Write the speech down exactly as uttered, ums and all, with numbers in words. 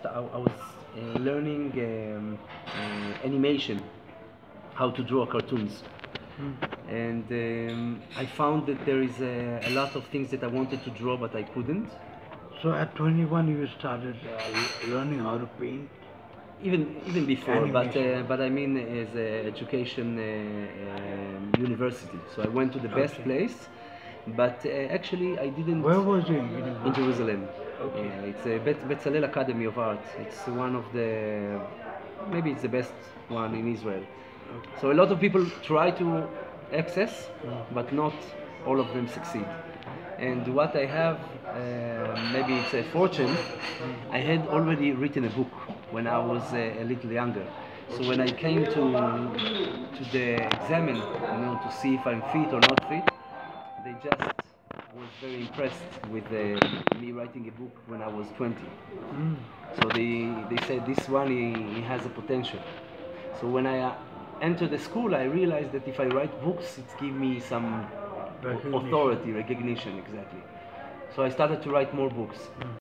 st- I was uh, learning um, uh, animation, how to draw cartoons. Mm. And um, I found that there is a, a lot of things that I wanted to draw but I couldn't. So at twenty-one you started uh, learning how to paint? Even even before, but uh, Animation. but I mean as a education uh, um, university. So I went to the best Okay. place, but uh, actually I didn't. Where was it? In Jerusalem. Okay. Yeah, it's a Bet- Betzalel Academy of Art. It's one of the, maybe it's the best one in Israel. Okay. So a lot of people try to access, Mm. but not all of them succeed. And what I have, uh, maybe it's a fortune, I had already written a book when I was uh, a little younger. So when I came to to the examine, you know, to see if I'm fit or not fit, they just was very impressed with uh, me writing a book when I was twenty. Mm. So they, they said this one, he, he has a potential. So when I uh, entered the school, I realized that if I write books, it gives me some Recognition. authority, recognition, exactly. So I started to write more books. Mm.